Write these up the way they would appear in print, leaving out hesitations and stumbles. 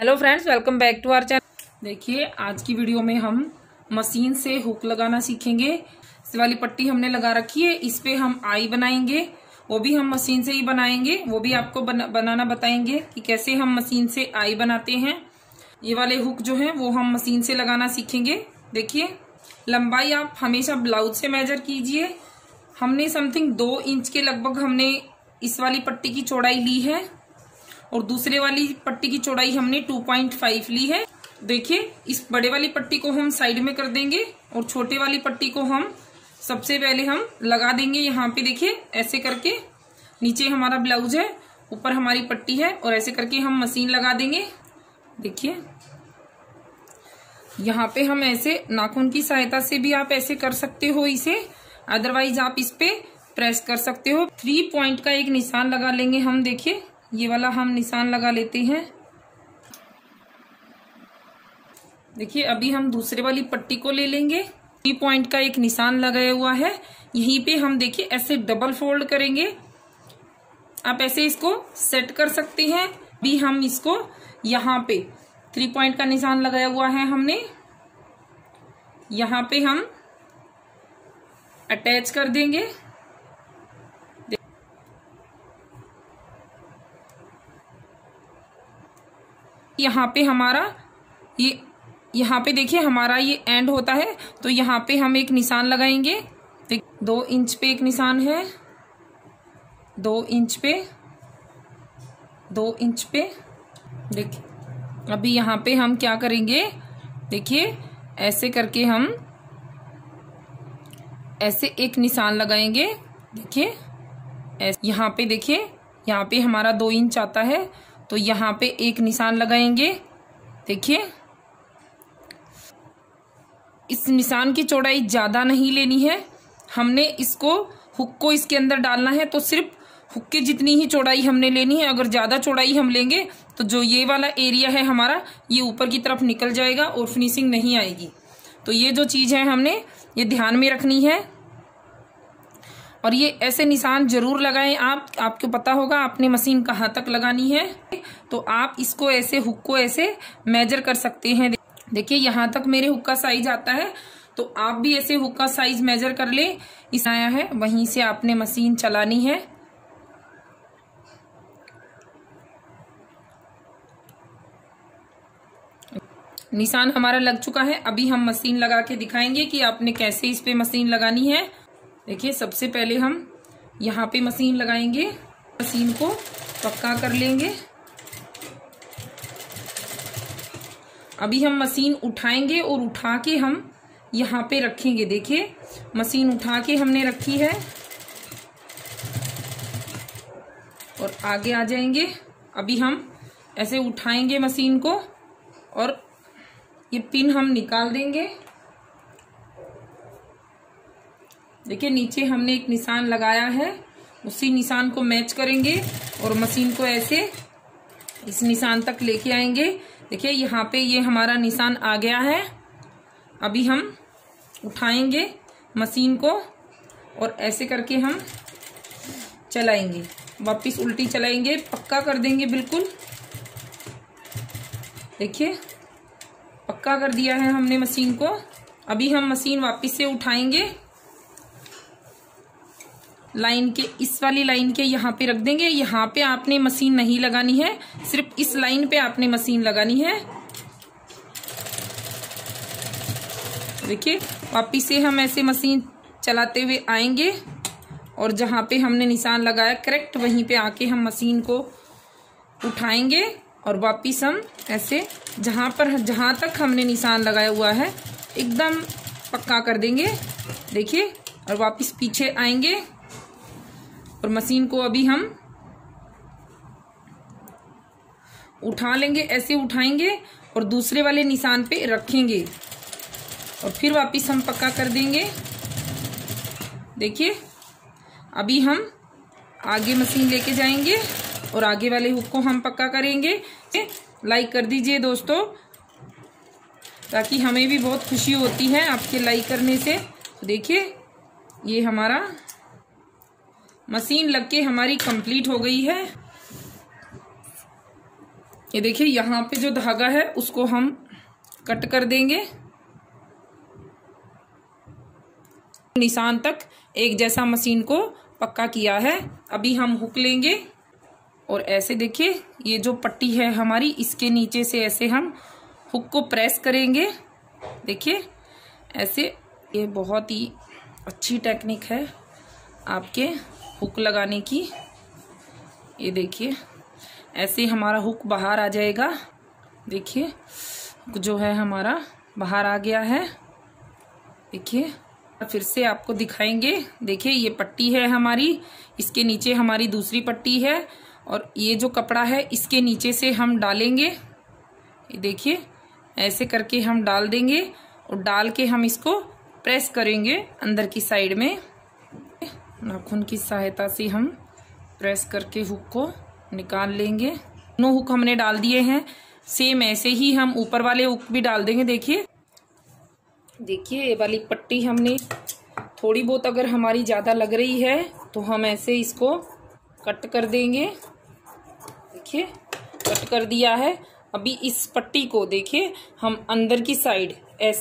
Hello friends, welcome back to our channel. देखिए, आज की वीडियो में हम मशीन से हुक लगाना सीखेंगे। इस वाली पट्टी हमने लगा रखी है, इस पे हम आई बनाएंगे। वो भी हम मशीन से ही बनाएंगे, वो भी आपको बनाना बताएंगे कि कैसे हम मशीन से आई बनाते हैं। ये वाले हुक जो है वो हम मशीन से लगाना सीखेंगे। देखिए, लंबाई आप हमेशा ब्लाउज से मेजर कीजिए। हमने समथिंग 2 इंच के लगभग हमने इस वाली पट्टी की चौड़ाई ली है और दूसरे वाली पट्टी की चौड़ाई हमने 2.5 ली है। देखिए, इस बड़े वाली पट्टी को हम साइड में कर देंगे और छोटे वाली पट्टी को हम सबसे पहले हम लगा देंगे। यहाँ पे देखिए, ऐसे करके नीचे हमारा ब्लाउज है, ऊपर हमारी पट्टी है और ऐसे करके हम मशीन लगा देंगे। देखिए, यहाँ पे हम ऐसे नाखून की सहायता से भी आप ऐसे कर सकते हो इसे, अदरवाइज आप इस पे प्रेस कर सकते हो। 3 पॉइंट का एक निशान लगा लेंगे हम। देखिए, ये वाला हम निशान लगा लेते हैं। देखिए, अभी हम दूसरे वाली पट्टी को ले लेंगे। 3 पॉइंट का एक निशान लगाया हुआ है, यहीं पे हम देखिए ऐसे डबल फोल्ड करेंगे। आप ऐसे इसको सेट कर सकते हैं। अभी हम इसको यहाँ पे 3 पॉइंट का निशान लगाया हुआ है हमने, यहाँ पे हम अटैच कर देंगे। यहाँ पे हमारा ये, यहाँ पे देखिए हमारा ये एंड होता है, तो यहाँ पे हम एक निशान लगाएंगे। 2 इंच पे एक निशान है, 2 इंच पे, 2 इंच पे। देखिए, अभी यहाँ पे हम क्या करेंगे, देखिए ऐसे करके हम ऐसे एक निशान लगाएंगे। देखिए, यहाँ पे देखिए, यहाँ पे हमारा 2 इंच आता है, तो यहाँ पे एक निशान लगाएंगे। देखिए, इस निशान की चौड़ाई ज्यादा नहीं लेनी है, हमने इसको हुक को इसके अंदर डालना है, तो सिर्फ हुक की जितनी ही चौड़ाई हमने लेनी है। अगर ज्यादा चौड़ाई हम लेंगे तो जो ये वाला एरिया है हमारा, ये ऊपर की तरफ निकल जाएगा और फिनिशिंग नहीं आएगी। तो ये जो चीज है हमने ये ध्यान में रखनी है। और ये ऐसे निशान जरूर लगाएं आप, आपको पता होगा आपने मशीन कहाँ तक लगानी है, तो आप इसको ऐसे हुक को ऐसे मेजर कर सकते हैं। देखिए, यहाँ तक मेरे हुक का साइज आता है, तो आप भी ऐसे हुक का साइज मेजर कर ले। इस आया है, वहीं से आपने मशीन चलानी है। निशान हमारा लग चुका है, अभी हम मशीन लगा के दिखाएंगे कि आपने कैसे इस पे मशीन लगानी है। देखिए, सबसे पहले हम यहाँ पे मशीन लगाएंगे, मशीन को पक्का कर लेंगे। अभी हम मशीन उठाएंगे और उठा के हम यहाँ पे रखेंगे। देखिए, मशीन उठा के हमने रखी है और आगे आ जाएंगे। अभी हम ऐसे उठाएंगे मशीन को और ये पिन हम निकाल देंगे। देखिए, नीचे हमने एक निशान लगाया है, उसी निशान को मैच करेंगे और मशीन को ऐसे इस निशान तक लेके आएंगे। देखिए, यहाँ पे ये हमारा निशान आ गया है। अभी हम उठाएंगे मशीन को और ऐसे करके हम चलाएंगे, वापस उल्टी चलाएंगे, पक्का कर देंगे बिल्कुल। देखिए, पक्का कर दिया है हमने मशीन को। अभी हम मशीन वापस से उठाएंगे, लाइन के इस वाली लाइन के यहाँ पे रख देंगे। यहाँ पे आपने मशीन नहीं लगानी है, सिर्फ इस लाइन पे आपने मशीन लगानी है। देखिए, वापिस से हम ऐसे मशीन चलाते हुए आएंगे और जहाँ पे हमने निशान लगाया करेक्ट वहीं पे आके हम मशीन को उठाएंगे और वापिस हम ऐसे जहाँ तक हमने निशान लगाया हुआ है एकदम पक्का कर देंगे। देखिए, और वापिस पीछे आएंगे और मशीन को अभी हम उठा लेंगे, ऐसे उठाएंगे और दूसरे वाले निशान पे रखेंगे और फिर वापस हम पक्का कर देंगे। देखिए, अभी हम आगे मशीन लेके जाएंगे और आगे वाले हुक को हम पक्का करेंगे। लाइक कर दीजिए दोस्तों, ताकि हमें भी बहुत खुशी होती है आपके लाइक करने से। देखिए, ये हमारा मशीन लग के हमारी कंप्लीट हो गई है। ये देखिए यहाँ पे जो धागा है उसको हम कट कर देंगे, निशान तक एक जैसा मशीन को पक्का किया है। अभी हम हुक लेंगे और ऐसे देखिए ये जो पट्टी है हमारी, इसके नीचे से ऐसे हम हुक को प्रेस करेंगे। देखिए ऐसे, ये बहुत ही अच्छी टेक्निक है आपके हुक लगाने की। ये देखिए ऐसे हमारा हुक बाहर आ जाएगा। देखिए हुक जो है हमारा बाहर आ गया है। देखिए फिर से आपको दिखाएंगे। देखिए ये पट्टी है हमारी, इसके नीचे हमारी दूसरी पट्टी है और ये जो कपड़ा है इसके नीचे से हम डालेंगे। ये देखिए ऐसे करके हम डाल देंगे और डाल के हम इसको प्रेस करेंगे अंदर की साइड में। नाखून की सहायता से हम प्रेस करके हुक को निकाल लेंगे। दोनों हुक हमने डाल दिए हैं। सेम ऐसे ही हम ऊपर वाले हुक भी डाल देंगे। देखिए ये वाली पट्टी हमने थोड़ी बहुत अगर हमारी ज़्यादा लग रही है तो हम ऐसे इसको कट कर देंगे। देखिए कट कर दिया है। अभी इस पट्टी को देखिए हम अंदर की साइड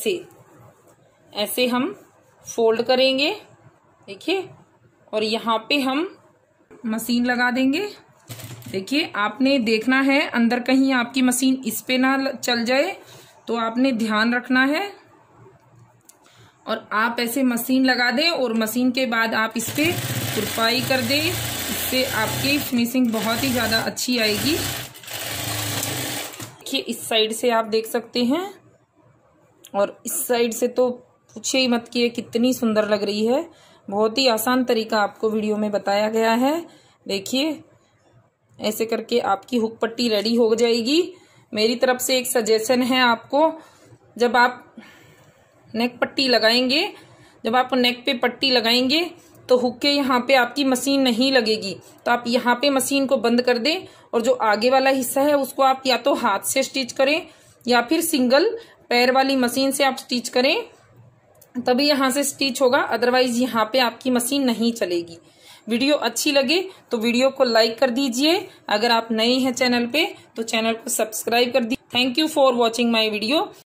ऐसे हम फोल्ड करेंगे। देखिए और यहाँ पे हम मशीन लगा देंगे। देखिए आपने देखना है अंदर कहीं आपकी मशीन इस पे ना चल जाए, तो आपने ध्यान रखना है और आप ऐसे मशीन लगा दें और मशीन के बाद आप इस पे तुरपाई कर दें। इससे आपकी फिनिशिंग बहुत ही ज़्यादा अच्छी आएगी। देखिए इस साइड से आप देख सकते हैं और इस साइड से तो पूछे ही मत कि कितनी सुंदर लग रही है। बहुत ही आसान तरीका आपको वीडियो में बताया गया है। देखिए ऐसे करके आपकी हुक पट्टी रेडी हो जाएगी। मेरी तरफ से एक सजेशन है आपको, जब आप नेक पट्टी लगाएंगे, जब आप नेक पे पट्टी लगाएंगे तो हुक के यहाँ पे आपकी मशीन नहीं लगेगी, तो आप यहाँ पे मशीन को बंद कर दें और जो आगे वाला हिस्सा है उसको आप या तो हाथ से स्टिच करें या फिर सिंगल पैर वाली मशीन से आप स्टिच करें, तभी यहाँ से स्टिच होगा। अदरवाइज यहाँ पे आपकी मशीन नहीं चलेगी। वीडियो अच्छी लगे तो वीडियो को लाइक कर दीजिए। अगर आप नए हैं चैनल पे तो चैनल को सब्सक्राइब कर दीजिए। Thank you for watching my video.